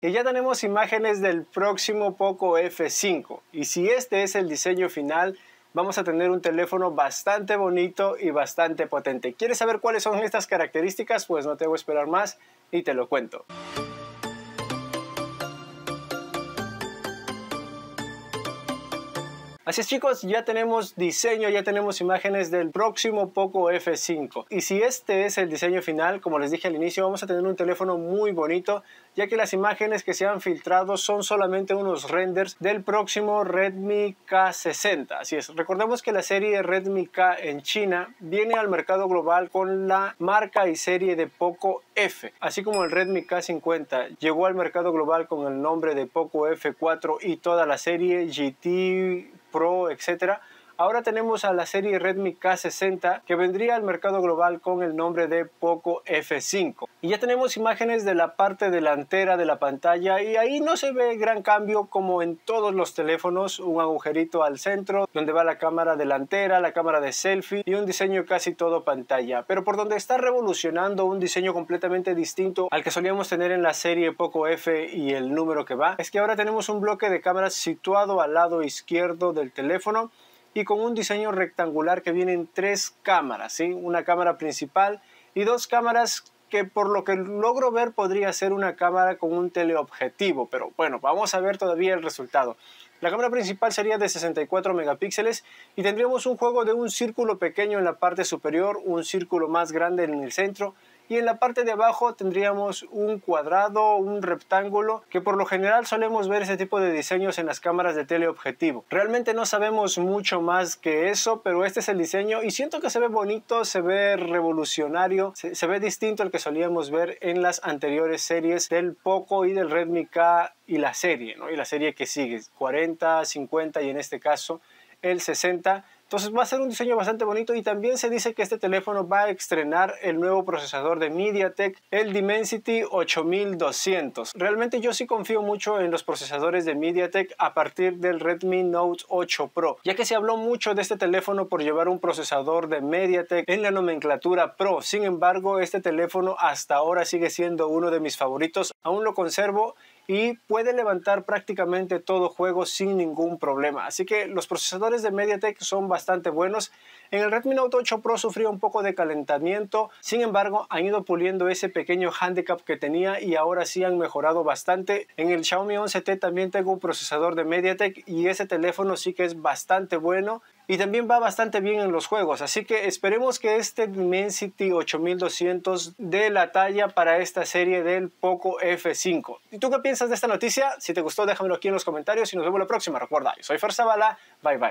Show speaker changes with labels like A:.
A: Y ya tenemos imágenes del próximo Poco F5. Y si este es el diseño final, vamos a tener un teléfono bastante bonito y bastante potente. ¿Quieres saber cuáles son estas características? Pues no te voy a esperar más y te lo cuento. Así es, chicos, ya tenemos diseño, ya tenemos imágenes del próximo Poco F5. Y si este es el diseño final, como les dije al inicio, vamos a tener un teléfono muy bonito, ya que las imágenes que se han filtrado son solamente unos renders del próximo Redmi K60. Así es, recordemos que la serie Redmi K en China viene al mercado global con la marca y serie de Poco F, así como el Redmi K50 llegó al mercado global con el nombre de Poco F4 y toda la serie GT, Pro, etcétera. Ahora tenemos a la serie Redmi K60 que vendría al mercado global con el nombre de Poco F5. Y ya tenemos imágenes de la parte delantera de la pantalla y ahí no se ve gran cambio como en todos los teléfonos, un agujerito al centro donde va la cámara delantera, la cámara de selfie y un diseño casi todo pantalla. Pero por donde está revolucionando un diseño completamente distinto al que solíamos tener en la serie Poco F y el número que va, es que ahora tenemos un bloque de cámaras situado al lado izquierdo del teléfono y con un diseño rectangular que vienen tres cámaras, ¿sí? Una cámara principal y dos cámaras que por lo que logro ver podría ser una cámara con un teleobjetivo, pero bueno, vamos a ver todavía el resultado. La cámara principal sería de 64 megapíxeles y tendríamos un juego de un círculo pequeño en la parte superior, un círculo más grande en el centro y en la parte de abajo tendríamos un cuadrado, un rectángulo, que por lo general solemos ver ese tipo de diseños en las cámaras de teleobjetivo. Realmente no sabemos mucho más que eso, pero este es el diseño y siento que se ve bonito, se ve revolucionario, se ve distinto al que solíamos ver en las anteriores series del Poco y del Redmi K y la serie, ¿no? Y la serie que sigue, 40, 50 y en este caso el 60. Entonces va a ser un diseño bastante bonito y también se dice que este teléfono va a estrenar el nuevo procesador de MediaTek, el Dimensity 8200. Realmente yo sí confío mucho en los procesadores de MediaTek a partir del Redmi Note 8 Pro, ya que se habló mucho de este teléfono por llevar un procesador de MediaTek en la nomenclatura Pro. Sin embargo, este teléfono hasta ahora sigue siendo uno de mis favoritos, aún lo conservo y puede levantar prácticamente todo juego sin ningún problema. Así que los procesadores de MediaTek son bastante buenos. En el Redmi Note 8 Pro sufrió un poco de calentamiento, sin embargo han ido puliendo ese pequeño handicap que tenía y ahora sí han mejorado bastante. En el Xiaomi 11T también tengo un procesador de MediaTek y ese teléfono sí que es bastante bueno y también va bastante bien en los juegos, así que esperemos que este Dimensity 8200 dé la talla para esta serie del Poco F5. ¿Y tú qué piensas de esta noticia? Si te gustó déjamelo aquí en los comentarios y nos vemos la próxima. Recuerda, yo soy Fer Zavala, bye bye.